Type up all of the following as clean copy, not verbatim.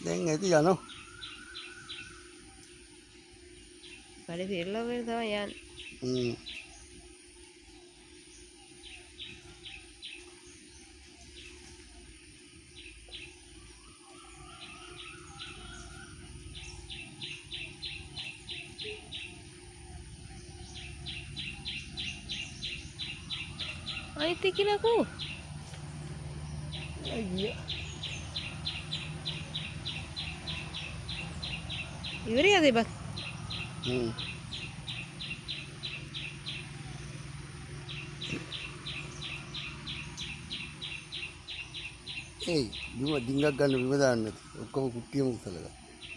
දැන් ඇති යනවා. කඩේ පිරලා වෙන තමයි යන්නේ. Ay, tigil ako. අයියා. ඉවරයද බස්? ඒ බිම ඩිංගක් ගන්න බිම දාන්න නැති. ඔක්කොම කුට්ටියම උසලලා.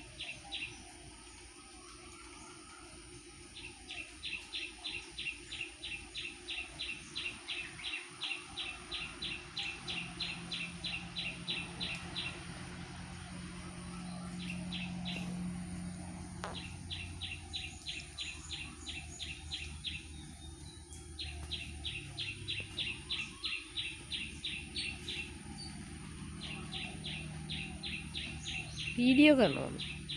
Video කරනවා.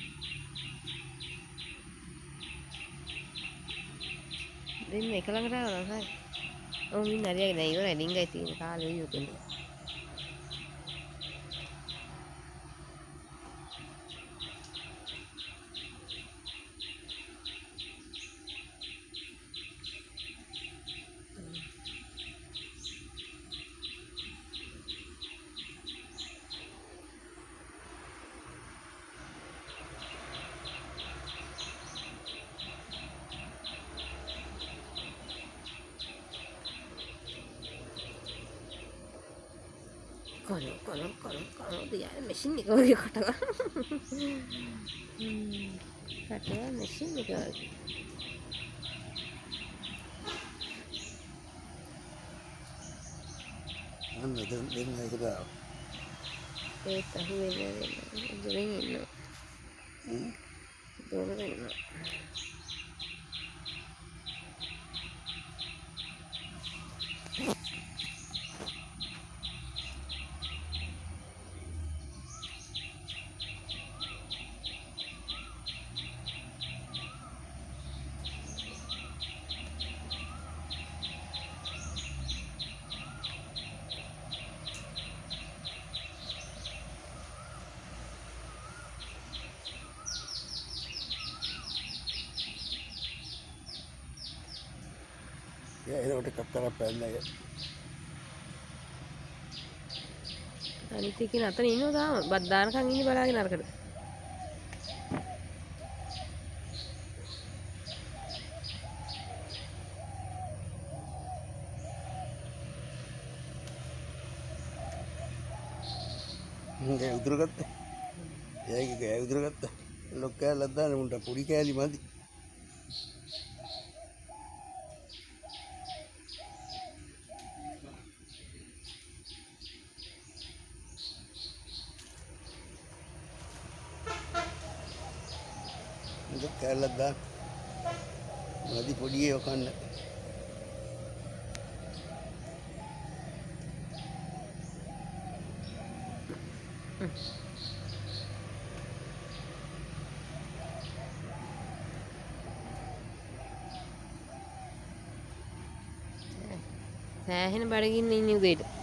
දෙන්න එක ළඟට ආවම හරි. ඔව් මින් හරියයි දැන් ඉවරයි ඩිංගයි තියෙන කාලේ උයෝ කෙනෙක්. Kalau dia mesin ni kalau dia katakan katakan mesin ni kalau අන්න දෙන්න එක දාව. tahu ini jadi ini dulu ini Ya එනකොට එකක් කරා පැන්න එක. අනිත් එකේ නතර ඉන්නව තාම බත් දානකන් ඉන්නේ බලාගෙන අරකට. ඒ උදුර ගත්තා. එයාගේ උදුර ගත්තා. ලොක් කෑල්ලක් දාන්න උන්ට පොඩි කෑලි මදි. ලොක් කෑල්ලක් දාන්න. මදි පොඩි ඒව කන්න. සෑහෙන බඩගින්න ඉන්නේ උදේට.